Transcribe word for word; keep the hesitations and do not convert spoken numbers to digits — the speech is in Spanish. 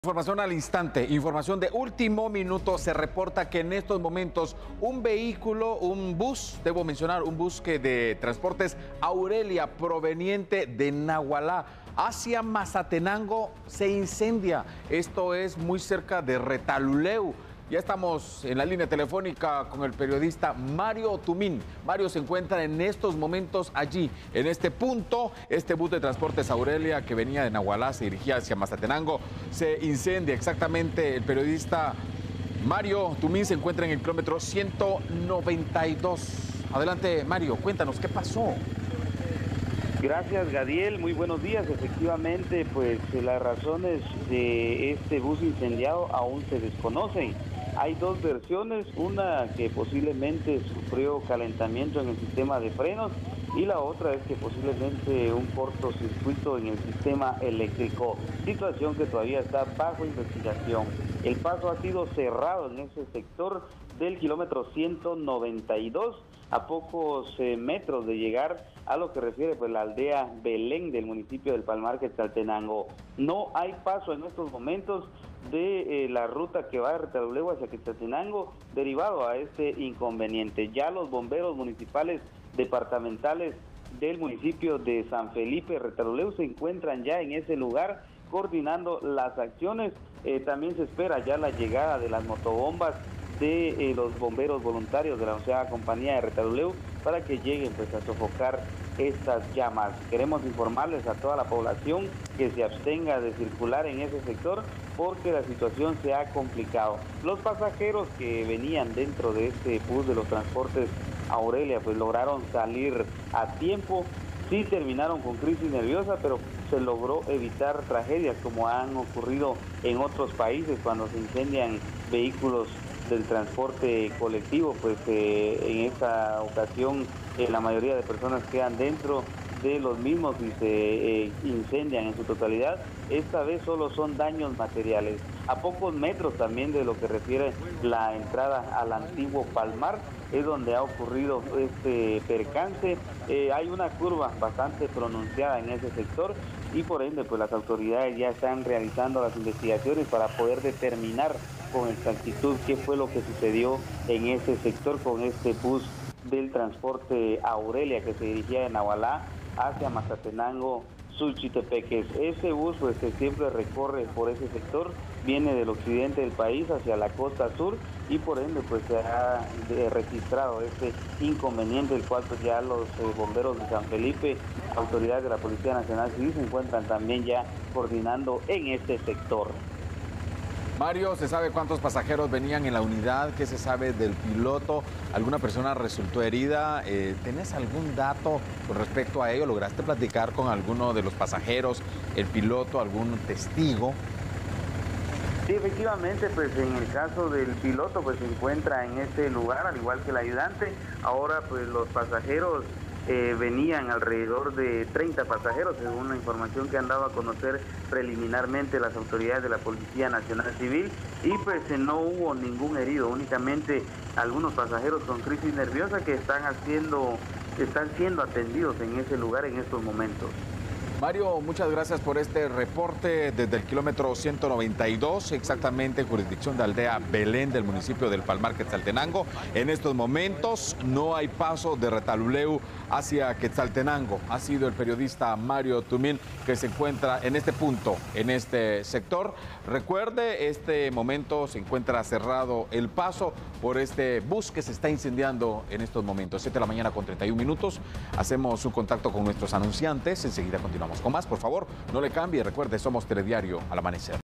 Información al instante, información de último minuto. Se reporta que en estos momentos un vehículo, un bus, debo mencionar, un bus que de Transportes Aurelia proveniente de Nagualá hacia Mazatenango se incendia. Esto es muy cerca de Retaluleu. Ya estamos en la línea telefónica con el periodista Mario Tumín. Mario se encuentra en estos momentos allí, en este punto. Este bus de Transportes Aurelia que venía de Nagualá, se dirigía hacia Mazatenango, se incendia. Exactamente, el periodista Mario Tumín se encuentra en el kilómetro ciento noventa y dos. Adelante, Mario, cuéntanos, ¿qué pasó? Gracias, Gadiel, muy buenos días. Efectivamente, pues las razones de este bus incendiado aún se desconocen. Hay dos versiones, una que posiblemente sufrió calentamiento en el sistema de frenos y la otra es que posiblemente un cortocircuito en el sistema eléctrico, situación que todavía está bajo investigación. El paso ha sido cerrado en ese sector del kilómetro ciento noventa y dos, a pocos eh, metros de llegar a lo que refiere pues la aldea Belén del municipio del Palmar, Quetzaltenango. No hay paso en estos momentos de eh, la ruta que va de Retaluleu hacia Quetzaltenango derivado a este inconveniente. Ya los bomberos municipales departamentales del municipio de San Felipe, Retaluleu, se encuentran ya en ese lugar coordinando las acciones. Eh, también se espera ya la llegada de las motobombas de eh, los bomberos voluntarios de la onceava compañía de Retaluleu para que lleguen pues a sofocar estas llamas. Queremos informarles a toda la población que se abstenga de circular en ese sector porque la situación se ha complicado. Los pasajeros que venían dentro de este bus de los Transportes Aurelia pues lograron salir a tiempo. Sí terminaron con crisis nerviosa, pero se logró evitar tragedias como han ocurrido en otros países cuando se incendian vehículos del transporte colectivo. Pues eh, en esta ocasión eh, la mayoría de personas quedan dentro de los mismos y se eh, incendian en su totalidad. Esta vez solo son daños materiales. A pocos metros también de lo que refiere la entrada al antiguo Palmar es donde ha ocurrido este percance. Eh, hay una curva bastante pronunciada en ese sector y por ende pues las autoridades ya están realizando las investigaciones para poder determinar con exactitud qué fue lo que sucedió en ese sector con este bus del Transporte Aurelia que se dirigía de Nagualá hacia Mazatenango, Suchitepeques. Ese bus pues que siempre recorre por ese sector, viene del occidente del país hacia la costa sur y por ende pues se ha eh, registrado este inconveniente, el cual pues ya los eh, bomberos de San Felipe, autoridades de la Policía Nacional Civil se encuentran también ya coordinando en este sector. Mario, ¿se sabe cuántos pasajeros venían en la unidad? ¿Qué se sabe del piloto? ¿Alguna persona resultó herida? Eh, ¿Tenés algún dato con respecto a ello? ¿Lograste platicar con alguno de los pasajeros, el piloto, algún testigo? Sí, efectivamente, pues en el caso del piloto pues se encuentra en este lugar, al igual que el ayudante. Ahora pues los pasajeros Eh, venían alrededor de treinta pasajeros, según la información que han dado a conocer preliminarmente las autoridades de la Policía Nacional Civil, y pues eh, no hubo ningún herido, únicamente algunos pasajeros con crisis nerviosa que están haciendo, están siendo atendidos en ese lugar en estos momentos. Mario, muchas gracias por este reporte desde el kilómetro ciento noventa y dos, exactamente jurisdicción de aldea Belén del municipio del Palmar, Quetzaltenango. En estos momentos no hay paso de Retaluleu hacia Quetzaltenango. Ha sido el periodista Mario Tumín que se encuentra en este punto, en este sector. Recuerde, este momento se encuentra cerrado el paso por este bus que se está incendiando en estos momentos. siete de la mañana con treinta y un minutos. Hacemos un contacto con nuestros anunciantes. Enseguida continuamos con más. Por favor, no le cambie. Recuerde, somos Telediario al amanecer.